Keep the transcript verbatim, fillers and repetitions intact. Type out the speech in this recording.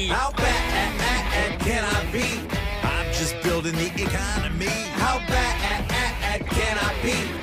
me. How bad can I be? I'm just building the economy. How bad can I be?